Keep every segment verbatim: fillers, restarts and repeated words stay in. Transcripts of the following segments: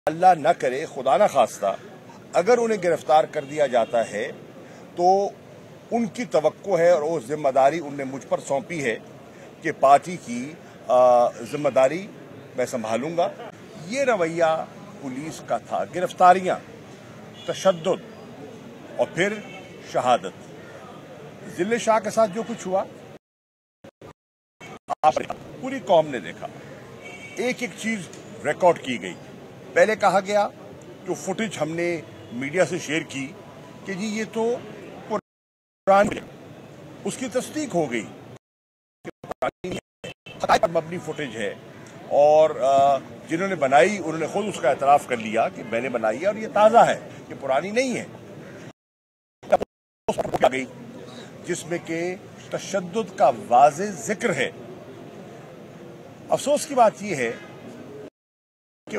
अल्लाह न करे, खुदा न खास्ता, अगर उन्हें गिरफ्तार कर दिया जाता है तो उनकी तवक्को है और वो जिम्मेदारी उनने मुझ पर सौंपी है कि पार्टी की जिम्मेदारी मैं संभालूंगा। ये रवैया पुलिस का था। गिरफ्तारियां, तशद्दुद और फिर शहादत। जिले शाह के साथ जो कुछ हुआ आप पूरी कौम ने देखा। एक एक चीज रिकॉर्ड की गई। पहले कहा गया, जो फुटेज हमने मीडिया से शेयर की कि जी ये तो पुरानी, उसकी तस्दीक हो गई कि मबनी फुटेज है और जिन्होंने बनाई उन्होंने खुद उसका एतराफ कर लिया कि मैंने बनाई है और ये ताज़ा है, ये पुरानी नहीं है। गई जिसमें कि तशद्दुद का वाज़े जिक्र है। अफसोस की बात यह है कि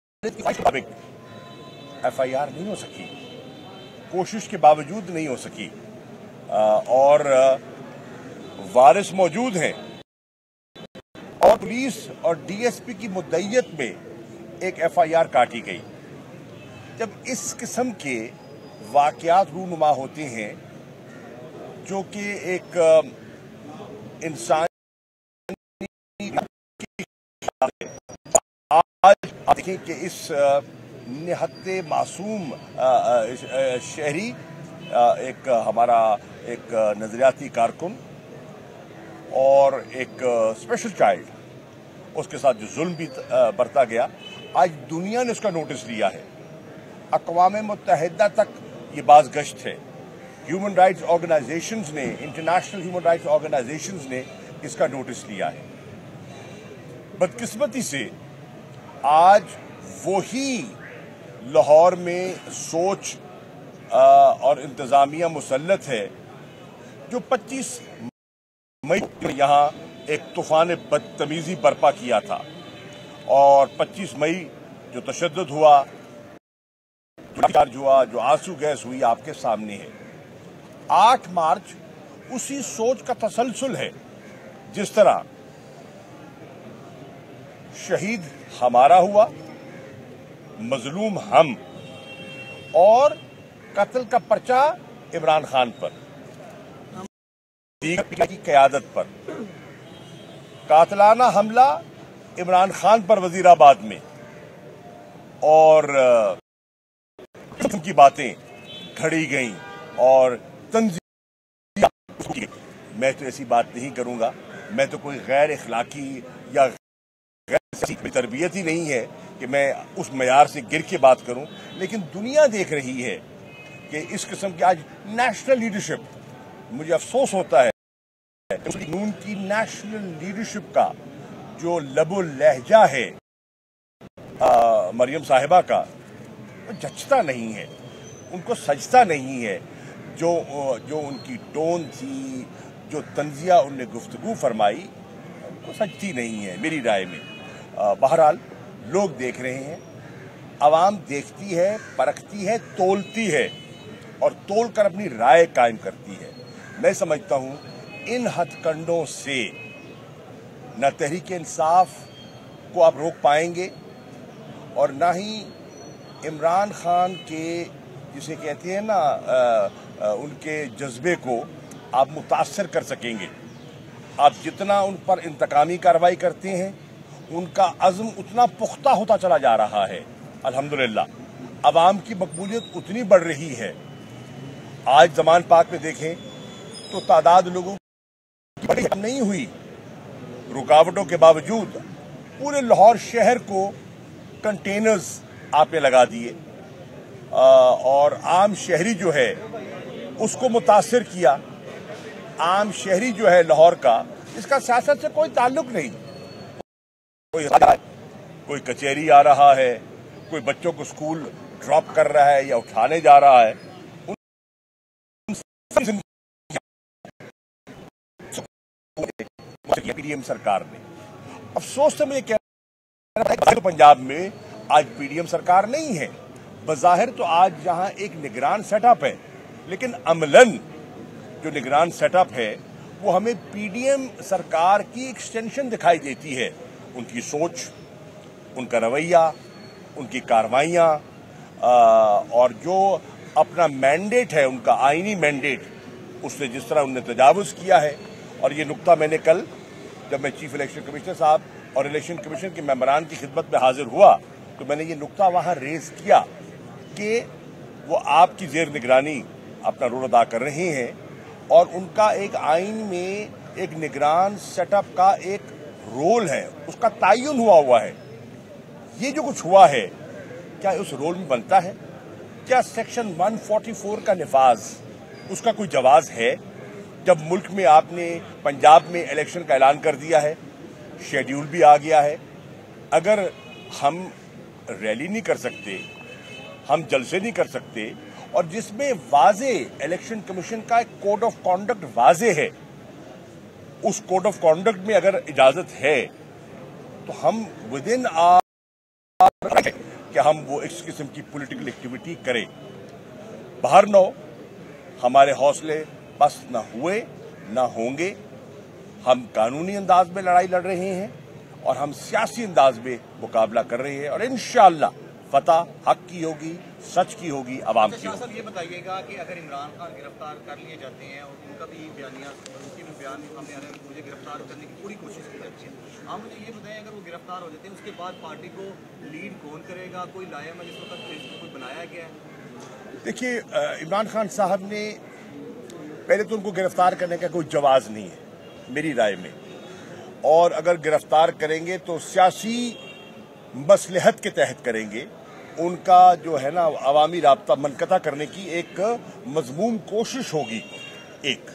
एफ आई आर नहीं हो सकी, कोशिश के बावजूद नहीं हो सकी और वारिस मौजूद हैं और पुलिस और डी एस पी की मुद्दइयत में एक एफ आई आर काटी गई। जब इस किस्म के वाकयात रूनुमा होते हैं जो कि एक इंसान आज देखें कि इस निहत्ते मासूम शहरी, एक हमारा एक नजरियाती कारकुन और एक स्पेशल चाइल्ड, उसके साथ जो जुल्म भी बरता गया, आज दुनिया ने उसका नोटिस लिया है। अक़वाम मुत्तहिदा तक ये बाज़ गश्त है। ह्यूमन राइट्स ऑर्गेनाइजेशंस ने, इंटरनेशनल ह्यूमन राइट्स ऑर्गेनाइजेशंस ने इसका नोटिस लिया है। बदकिस्मती से आज वही लाहौर में सोच आ, और इंतजामिया मुसल्लत है जो पच्चीस मई को यहाँ एक तूफान बदतमीजी बर्पा किया था और पच्चीस मई जो तशद्दुद हुआ, जो हुआ, जो आंसू गैस हुई, आपके सामने है। आठ मार्च उसी सोच का तसलसल है। जिस तरह शहीद हमारा हुआ, मजलूम हम, और कत्ल का पर्चा इमरान खान पर, की क़यादत पर, कातलाना हमला इमरान खान पर वजीराबाद में, और की बातें घड़ी गईं और तंजीम। मैं तो ऐसी बात नहीं करूंगा। मैं तो कोई गैर इखलाकी या गैर तरबियत ही नहीं है कि मैं उस मयार से गिर के बात करूं, लेकिन दुनिया देख रही है कि इस किस्म की आज नेशनल लीडरशिप, मुझे अफसोस होता है नून की नेशनल लीडरशिप का जो लबो लहजा है आ, मरियम साहिबा का, वो जचता नहीं है, उनको सजता नहीं है। जो जो उनकी टोन थी, जो तंजिया उनने गुफ्तगू फरमाई, वो सजती नहीं है मेरी राय में। बहरहाल लोग देख रहे हैं, आवाम देखती है, परखती है, तोलती है और तोल कर अपनी राय कायम करती है। मैं समझता हूं इन हथकंडों से न तहरीक इंसाफ को आप रोक पाएंगे और न ही इमरान खान के, जिसे कहते हैं ना, आ, आ, उनके जज्बे को आप मुतासर कर सकेंगे। आप जितना उन पर इंतकामी कार्रवाई करते हैं, उनका अज़्म उतना पुख्ता होता चला जा रहा है। अल्हम्दुलिल्लाह अवाम की मकबूलियत उतनी बढ़ रही है। आज ज़मान पाक में देखें तो तादाद लोगों की बड़ी कम नहीं हुई। रुकावटों के बावजूद पूरे लाहौर शहर को कंटेनर्स आपने लगा दिए और आम शहरी जो है उसको मुतासिर किया। आम शहरी जो है लाहौर का, इसका सियासत से कोई ताल्लुक नहीं। कोई कोई कचहरी आ रहा है, कोई बच्चों को स्कूल ड्रॉप कर रहा है या उठाने जा रहा है। पीडीएम सरकार ने, अफसोस से मुझे कह रहा है पंजाब में आज पीडीएम सरकार नहीं है। बज़ाहिर तो आज यहाँ एक निगरान सेटअप है, लेकिन अमलन जो निगरान सेटअप है वो हमें पीडीएम सरकार की एक्सटेंशन दिखाई देती है। उनकी सोच, उनका रवैया, उनकी कार्रवाइयाँ और जो अपना मैंडेट है, उनका आईनी मैंडेट, उससे जिस तरह उन्होंने तजावुज़ किया है। और ये नुक्ता मैंने कल जब मैं चीफ इलेक्शन कमिश्नर साहब और इलेक्शन कमीशन के मेंबरान की खिदमत में हाजिर हुआ तो मैंने ये नुक्ता वहाँ रेज किया कि वो आपकी जेर निगरानी अपना रोल अदा कर रहे हैं और उनका एक आइन में एक निगरान सेटअप का एक रोल है, उसका तयन हुआ हुआ है। ये जो कुछ हुआ है क्या उस रोल में बनता है? क्या सेक्शन एक सौ चौवालीस का निफाज उसका कोई जवाज है? जब मुल्क में आपने पंजाब में इलेक्शन का ऐलान कर दिया है, शेड्यूल भी आ गया है, अगर हम रैली नहीं कर सकते, हम जलसे नहीं कर सकते और जिसमें वाजे इलेक्शन कमीशन का एक कोड ऑफ कॉन्डक्ट वाजे है, उस कोड ऑफ कॉन्डक्ट में अगर इजाजत है तो हम विद इन आवर कि हम वो इस किस्म की पॉलिटिकल एक्टिविटी करें। बाहर न हो, हमारे हौसले बस न हुए न होंगे। हम कानूनी अंदाज में लड़ाई लड़ रहे हैं और हम सियासी अंदाज में मुकाबला कर रहे हैं और इंशाअल्लाह फतह हक की होगी, सच की होगी, आवाम की होगी। ये बताइएगा कि अगर इमरान खान गिरफ्तार कर लिए जाते हैं और उनका भी बयानिया उनके भी बयान सामने आ रहे हैं, मुझे गिरफ्तार करने की पूरी कोशिश की जाती है। आप मुझे ये बताएं, अगर वो गिरफ्तार हो जाते हैं उसके बाद पार्टी को लीड कौन करेगा? कोई लाया है जिस वक्त कोई बनाया गया है? देखिए, इमरान खान साहब ने पहले तो उनको गिरफ्तार करने का कोई जवाज नहीं है मेरी राय में, और अगर गिरफ्तार करेंगे तो सियासी मसलहत के तहत करेंगे। उनका जो है ना अवामी राब्ता मनकता करने की एक मजमूम कोशिश होगी एक।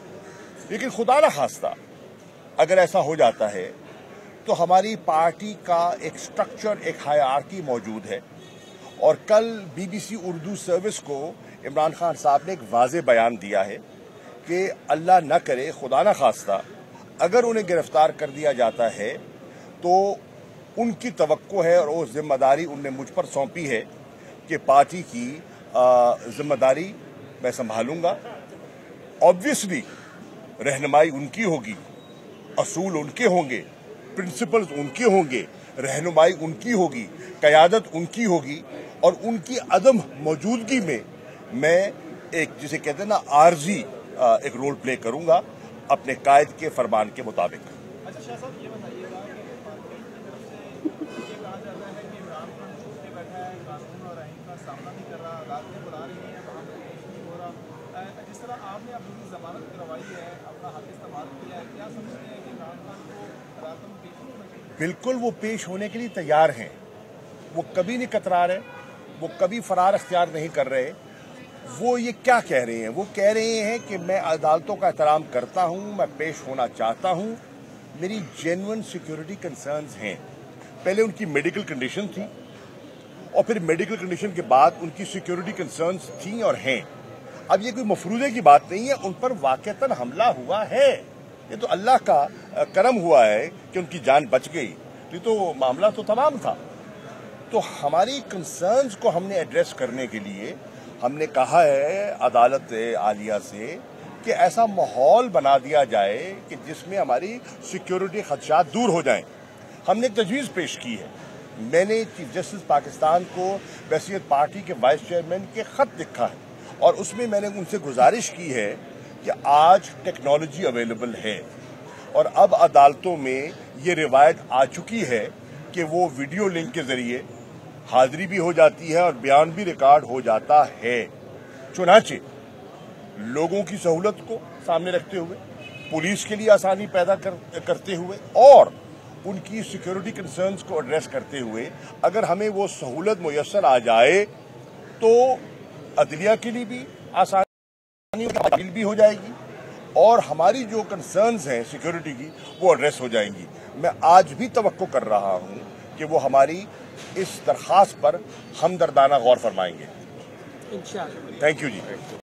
लेकिन खुदा न खास्ता अगर ऐसा हो जाता है तो हमारी पार्टी का एक स्ट्रक्चर, एक हायरार्की मौजूद है। और कल बीबीसी उर्दू सर्विस को इमरान खान साहब ने एक वाज़ेह बयान दिया है कि अल्लाह न करे, खुदा न खास्ता अगर उन्हें गिरफ्तार कर दिया जाता है तो उनकी तवक्को है और वो जिम्मेदारी उनने मुझ पर सौंपी है कि पार्टी की जिम्मेदारी मैं संभालूंगा। ऑब्वियसली रहनुमाई उनकी होगी, असूल उनके होंगे, प्रिंसिपल्स उनके होंगे, रहनुमाई उनकी होगी, क़यादत उनकी होगी और उनकी अदम मौजूदगी में मैं एक जिसे कहते हैं ना आर्जी एक रोल प्ले करूंगा अपने कायद के फरमान के मुताबिक। अच्छा शाह साहब, ये बताइएगा कि पार्टी की तरफ से ये कहा जाता है कि इमरान खान छूट के बैठा है, कानून और आईन का सामना नहीं कर रहा, अदालतें बुला रही हैं, वहाँ पर पेश नहीं हो रहा। जिस तरह आपने अपनी जमानत करवाई है, अपना हक इस्तेमाल किया है, क्या समझते हैं कि इमरान खान को अदालत में पेश नहीं होना चाहिए? बिल्कुल वो पेश होने के लिए तैयार हैं। वो कभी नहीं कतरा रहे, वो कभी फरार अख्तियार नहीं कर रहे। वो ये क्या कह रहे हैं? वो कह रहे हैं कि मैं अदालतों का एहतराम करता हूं, मैं पेश होना चाहता हूं, मेरी जेन्युइन सिक्योरिटी कंसर्न्स हैं। पहले उनकी मेडिकल कंडीशन थी और फिर मेडिकल कंडीशन के बाद उनकी सिक्योरिटी कंसर्न्स थी और हैं। अब ये कोई मफरूजे की बात नहीं है, उन पर वाक़तन हमला हुआ है। ये तो अल्लाह का करम हुआ है कि उनकी जान बच गई, ये तो मामला तो तमाम था। तो हमारी कंसर्न्स को हमने एड्रेस करने के लिए हमने कहा है अदालत आलिया से कि ऐसा माहौल बना दिया जाए कि जिसमें हमारी सिक्योरिटी खदशात दूर हो जाएं। हमने एक तजवीज़ पेश की है। मैंने चीफ जस्टिस पाकिस्तान को वसीयत पार्टी के वाइस चेयरमैन के खत लिखा है और उसमें मैंने उनसे गुजारिश की है कि आज टेक्नोलॉजी अवेलेबल है और अब अदालतों में ये रिवायत आ चुकी है कि वो वीडियो लिंक के जरिए हाजिरी भी हो जाती है और बयान भी रिकॉर्ड हो जाता है। चुनाचे लोगों की सहूलत को सामने रखते हुए, पुलिस के लिए आसानी पैदा कर, करते हुए और उनकी सिक्योरिटी कंसर्न्स को एड्रेस करते हुए अगर हमें वो सहूलत मुयस्सर आ जाए तो अदलिया के लिए भी आसानी भी हो जाएगी और हमारी जो कंसर्न्स हैं सिक्योरिटी की वो एड्रेस हो जाएंगी। मैं आज भी तवक्को कर रहा हूं कि वो हमारी इस दरख्वास्त पर हमदर्दाना गौर फरमाएंगे। इंशाअल्लाह। Thank you ji.